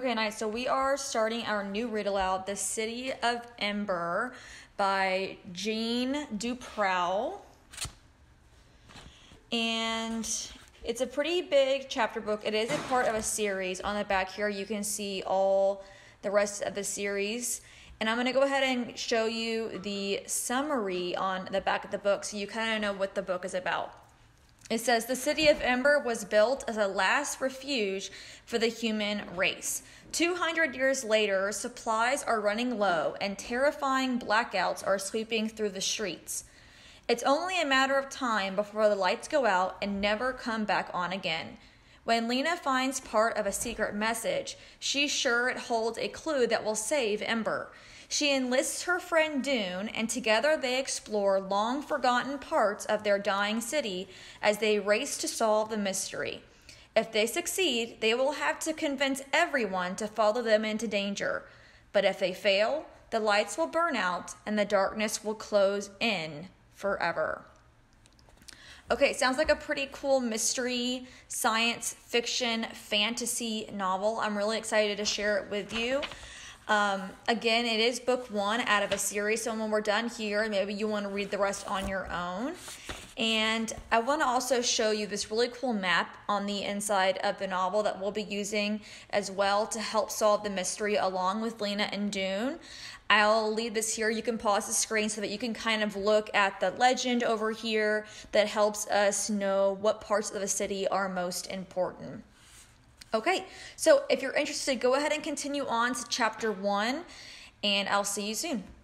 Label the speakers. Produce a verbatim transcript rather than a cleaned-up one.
Speaker 1: Okay, nice. So we are starting our new read aloud, The City of Ember by Jean Duprow. And it's a pretty big chapter book. It is a part of a series. On the back here, you can see all the rest of the series. And I'm going to go ahead and show you the summary on the back of the book so you kind of know what the book is about. It says, the City of Ember was built as a last refuge for the human race. two hundred years later, supplies are running low and terrifying blackouts are sweeping through the streets. It's only a matter of time before the lights go out and never come back on again. When Lena finds part of a secret message, she's sure it holds a clue that will save Ember. She enlists her friend Dune, and together they explore long-forgotten parts of their dying city as they race to solve the mystery. If they succeed, they will have to convince everyone to follow them into danger. But if they fail, the lights will burn out and the darkness will close in forever. Okay, sounds like a pretty cool mystery, science fiction, fantasy novel. I'm really excited to share it with you. Um, again, it is book one out of a series, so when we're done here, maybe you want to read the rest on your own. And I want to also show you this really cool map on the inside of the novel that we'll be using as well to help solve the mystery along with Lena and Dune. I'll leave this here. You can pause the screen so that you can kind of look at the legend over here that helps us know what parts of the city are most important. Okay, so if you're interested, go ahead and continue on to chapter one, and I'll see you soon.